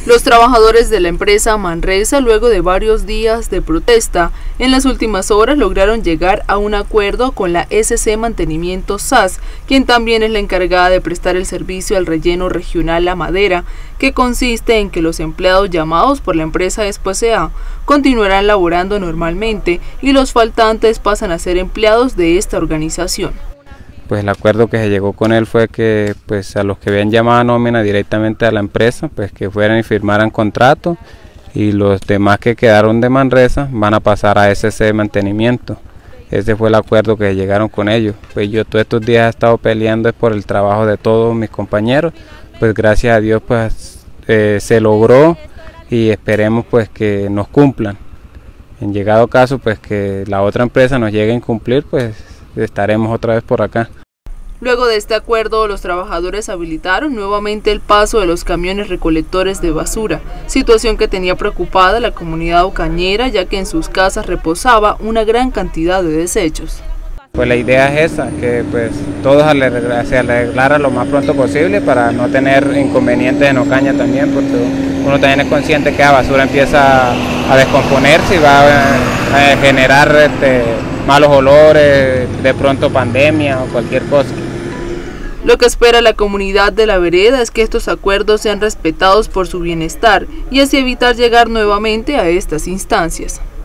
Los trabajadores de la empresa Manresa, luego de varios días de protesta, en las últimas horas lograron llegar a un acuerdo con la SC Mantenimiento SAS, quien también es la encargada de prestar el servicio al relleno regional La Madera, que consiste en que los empleados llamados por la empresa Expo S.A. continuarán laborando normalmente y los faltantes pasan a ser empleados de esta organización. Pues el acuerdo que se llegó con él fue que pues a los que habían llamado a nómina directamente a la empresa, pues que fueran y firmaran contrato, y los demás que quedaron de Manresa van a pasar a SC Mantenimiento. Ese fue el acuerdo que llegaron con ellos. Pues yo todos estos días he estado peleando por el trabajo de todos mis compañeros, pues gracias a Dios pues se logró, y esperemos pues que nos cumplan. En llegado caso pues que la otra empresa nos llegue a incumplir, pues estaremos otra vez por acá. Luego de este acuerdo, los trabajadores habilitaron nuevamente el paso de los camiones recolectores de basura, situación que tenía preocupada la comunidad ocañera, ya que en sus casas reposaba una gran cantidad de desechos. Pues la idea es esa, que pues todo se arreglara lo más pronto posible para no tener inconvenientes en Ocaña también, porque uno también es consciente que la basura empieza a descomponerse y va a generar malos olores, de pronto pandemia o cualquier cosa. Lo que espera la comunidad de La Vereda es que estos acuerdos sean respetados por su bienestar y así evitar llegar nuevamente a estas instancias.